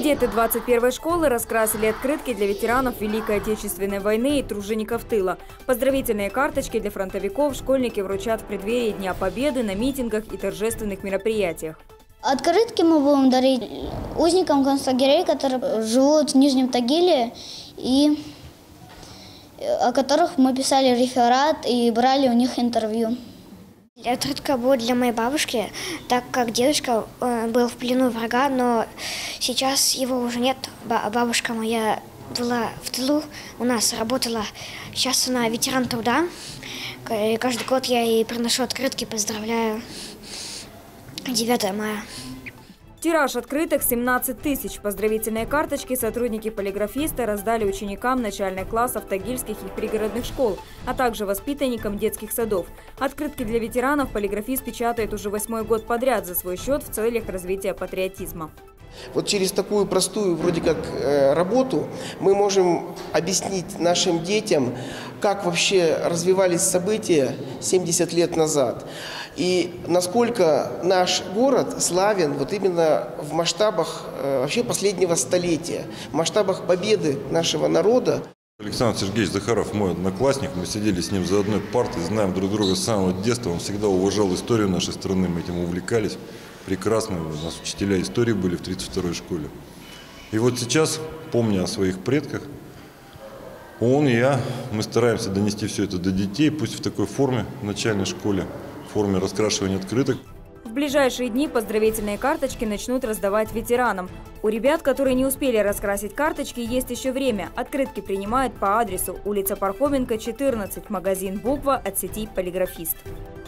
Кадеты 21-й школы раскрасили открытки для ветеранов Великой Отечественной войны и тружеников тыла. Поздравительные карточки для фронтовиков школьники вручат в преддверии Дня Победы на митингах и торжественных мероприятиях. Открытки мы будем дарить узникам концлагерей, которые живут в Нижнем Тагиле, и о которых мы писали реферат и брали у них интервью. Открытка будет для моей бабушки, так как дедушка был в плену врага, но сейчас его уже нет. Бабушка моя была в тылу, у нас работала. Сейчас она ветеран труда. И каждый год я ей приношу открытки, поздравляю 9 мая. Тираж открыток 17 тысяч. Поздравительные карточки сотрудники полиграфиста раздали ученикам начальных классов тагильских и пригородных школ, а также воспитанникам детских садов. Открытки для ветеранов полиграфист печатает уже 8-й год подряд за свой счет в целях развития патриотизма. Вот через такую простую вроде как работу мы можем объяснить нашим детям, как вообще развивались события 70 лет назад. И насколько наш город славен вот именно в масштабах вообще последнего столетия, в масштабах победы нашего народа. Александр Сергеевич Захаров мой одноклассник, мы сидели с ним за одной партой, знаем друг друга с самого детства, он всегда уважал историю нашей страны, мы этим увлекались. Прекрасно, у нас учителя истории были в 32-й школе. И вот сейчас, помня о своих предках, он и я, мы стараемся донести все это до детей, пусть в такой форме в начальной школе, в форме раскрашивания открыток. В ближайшие дни поздравительные карточки начнут раздавать ветеранам. У ребят, которые не успели раскрасить карточки, есть еще время. Открытки принимают по адресу улица Пархоменко, 14, магазин «Буква» от сети «Полиграфист».